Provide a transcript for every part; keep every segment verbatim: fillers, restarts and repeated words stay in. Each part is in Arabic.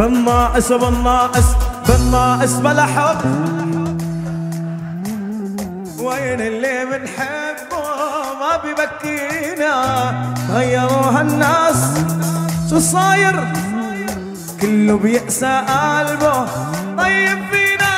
بالناقص بالناقص بالناقص بلا حب. وين اللي بنحبه ما ببكينا؟ غيروها الناس شو صاير؟ كله بيأسى قلبه طيب فينا.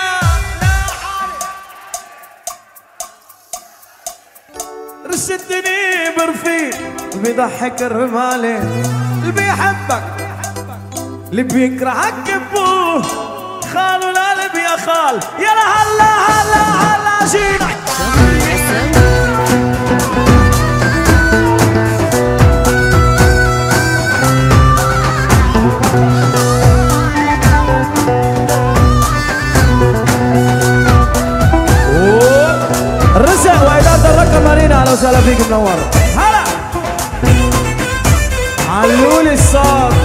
رشدني برفيق بيضحك الرمالة. اللي بيحبك اللي بيكرهك كبوه. خالو القلب يا خال. يلا هلا هلا هلا جينا. رزق وإدارة الرقم مارينا. أهلا وسهلا فيك منور. هلا علولي الصوت.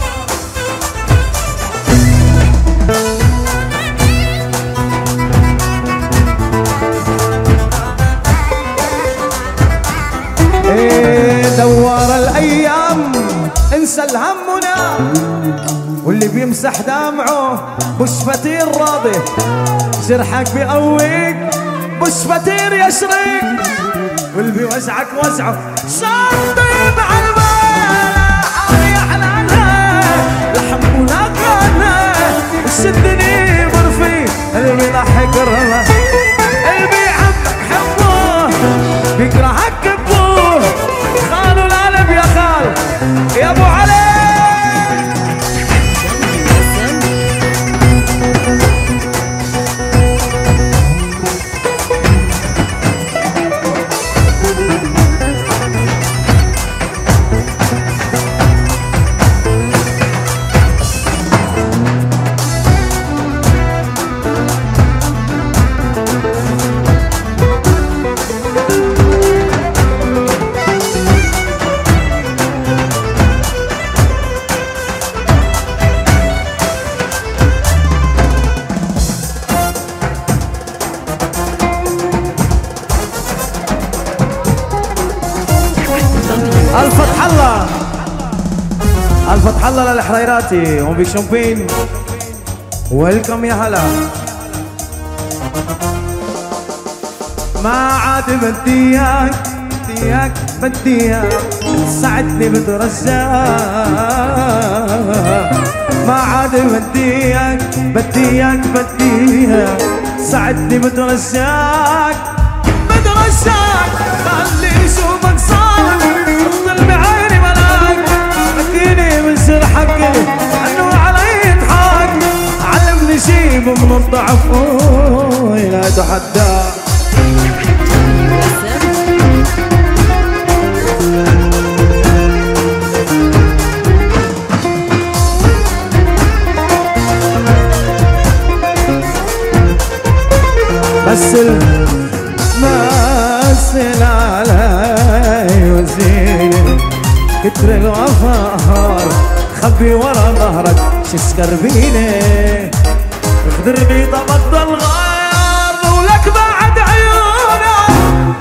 ايه دوار الايام انسى الهمنا. واللي بيمسح دمعه بش فتير راضي. جرحك بيقويك بش فتير يشريك. واللي بيوجعك وجعه شاطب على المال. ريحنا عنها لحم ونقانا. شدني برفي اللي بيضحك الرمى. اللي بيحبك حبه بيكرهك كبوه. خالو القلب يا خال يا ابو علي. الفتح الله الفتح الله للحريراتي هون في شومبين. ويلكم يا هلا. ما عاد بدي اياك بدي اياك بدي اياك. ساعدني بترجاك. ما عاد بدي اياك بدي اياك بدي اياك. ساعدني بترجاك بترجاك. خلي شوفك صار بعيني ملاك. حكيني من سر حقي انه علي يضحك. علمني شي من الضعف لا اتحدى. مثل مثل علي وزيني. كتر الوفار خبي ورا ظهرك شسكر بيني. اخدرني طبقت الغار ولك بعد عيونك.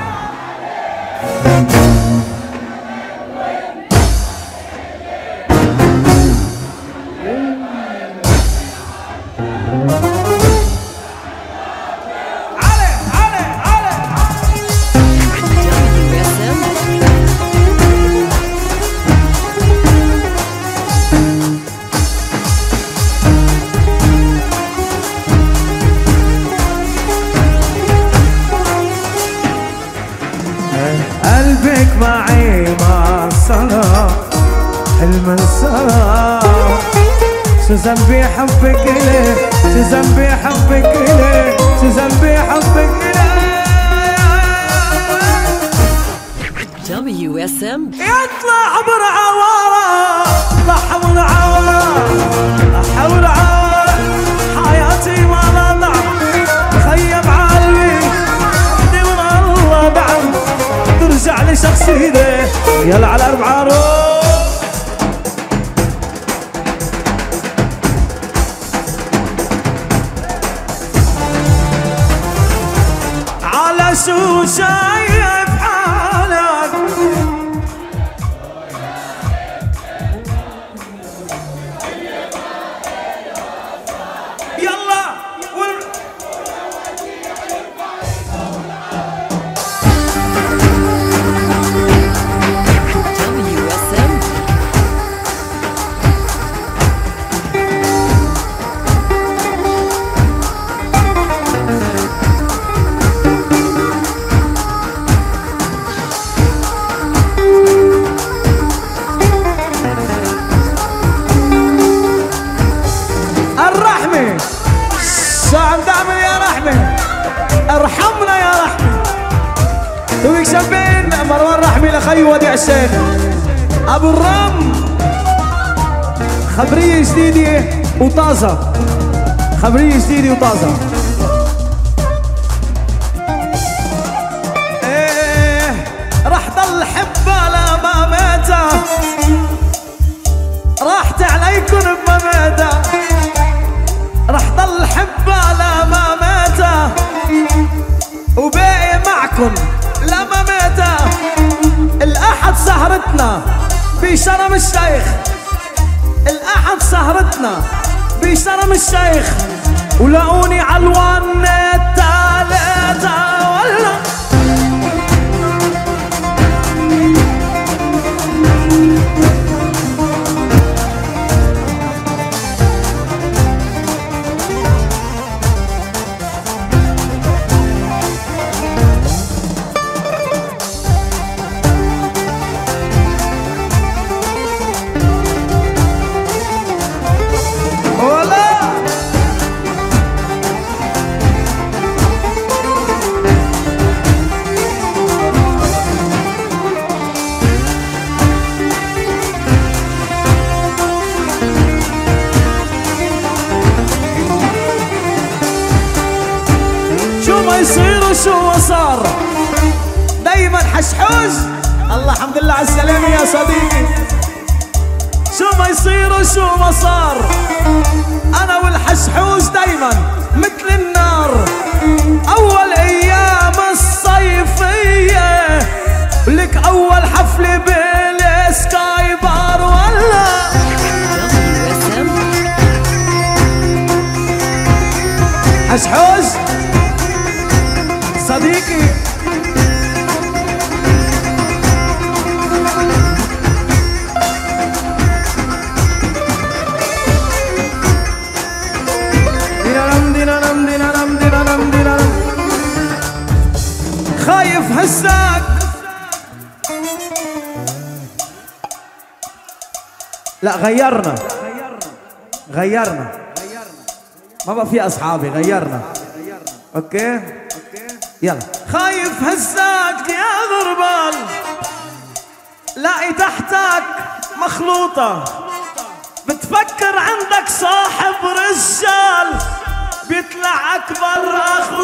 قلبك معي مع الصلاة حلم الصلاة. شو ذنبي حبك إلي شو ذنبي حبك إلي شو ذنبي حبك إلي. دبليو اس ام يطلع برعوارة طلع برعوارة طلع برعوارة. حياتي ما لا ضعف مخيم عالمي. بدي من الله دعم ترجع لي شخصيتي. يلا على أربعة روح. على شو شايف حالك؟ الشابين مروان رحمي لخي وديع الشيخ ابو الرم. خبريه جديده وطازه، خبريه جديده وطازه. ايه راح ضل حبه لما ماتى، راحت عليكم بمماتة، راح ضل حبه لما ماتى، وباقي معكم لما ماتى. الأحد سهرتنا بشرم الشيخ، الأحد سهرتنا بشرم الشيخ، ولقوني علوان التالتة ولا يصير وشو ما صار دايما حشحوش. الله الحمد لله على السلامة يا صديقي. شو ما يصير وشو ما صار انا والحشحوش دايما مثل النار. اول ايام الصيفية لك اول حفلة بالسكاي بار ولا حشحوش صديقي. دينارم دينارم دينارم دينارم دينارم خايف هساك. لا غيرنا غيرنا ما بقى في اصحابي، غيرنا. اوكي يلا. خايف هزاك يا غربال، لاقي تحتك مخلوطة، بتفكر عندك صاحب رجال بيطلع أكبر أخو.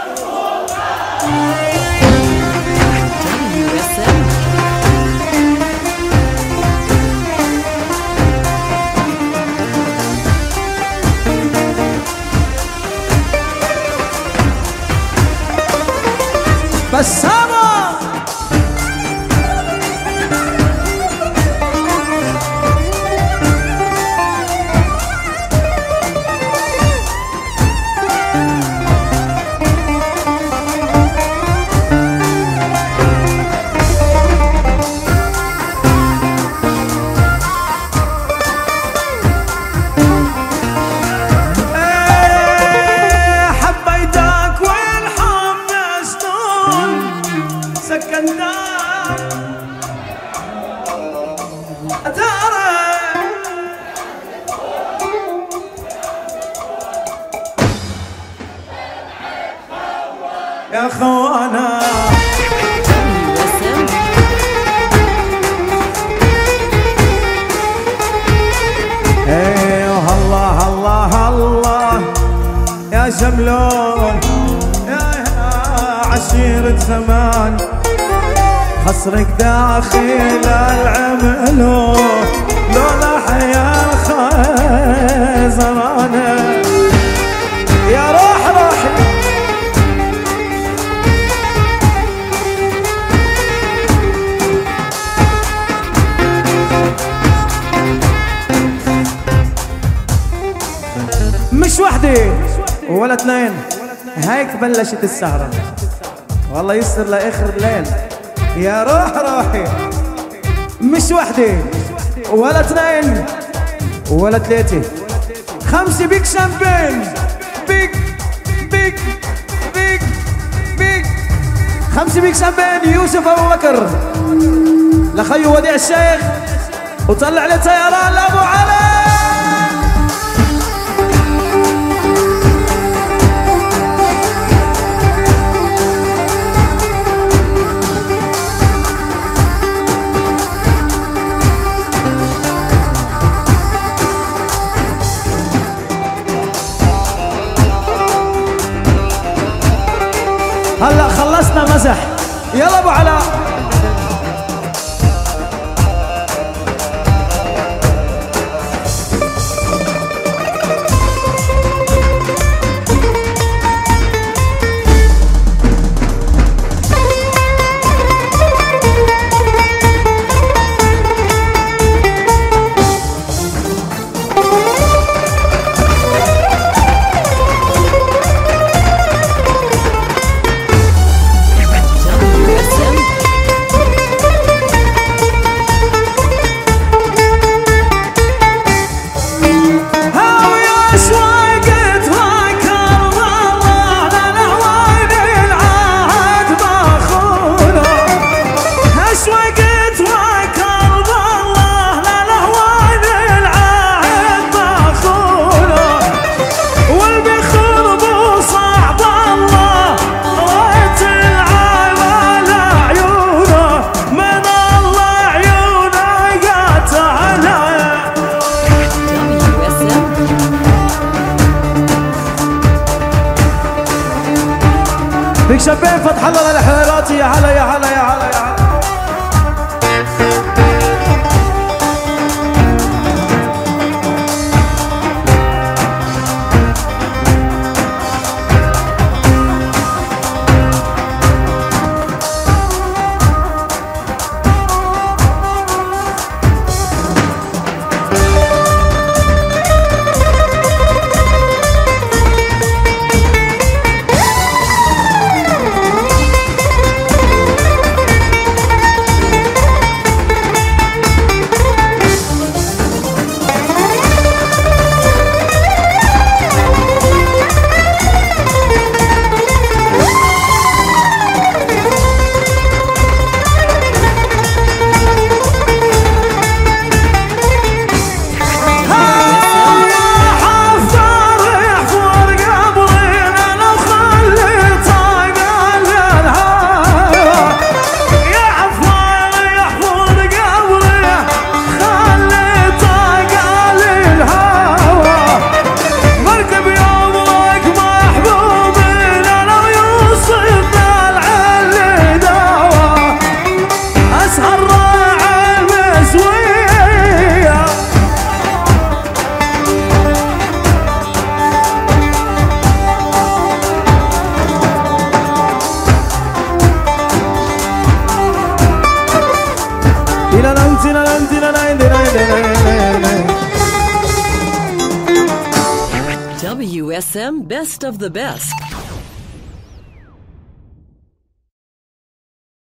بس أنا يا خوانا ايه هالله هالله هالله يا شملون يا عشيرة زمان، خصرك داخل العملون لولا حيا الخزرانة يا روح روحي. مش وحدة ولا اثنين، هيك بلشت السهرة والله يسر لآخر الليل يا روح روحي. مش وحدة ولا اثنين ولا ثلاثة، خمسة بيك شامبين، بيك بيك بيك بيك خمسة بيك شامبين. يوسف أبو بكر لخيو وديع الشيخ، وطلع لي طيران لأبو علي. هلا خلصنا مزح. يلا ابو علاء. بيك شبين فتح الله للحويراتي. يا هلا يا هلا يا هلا يا هلا. W S M Best of the Best.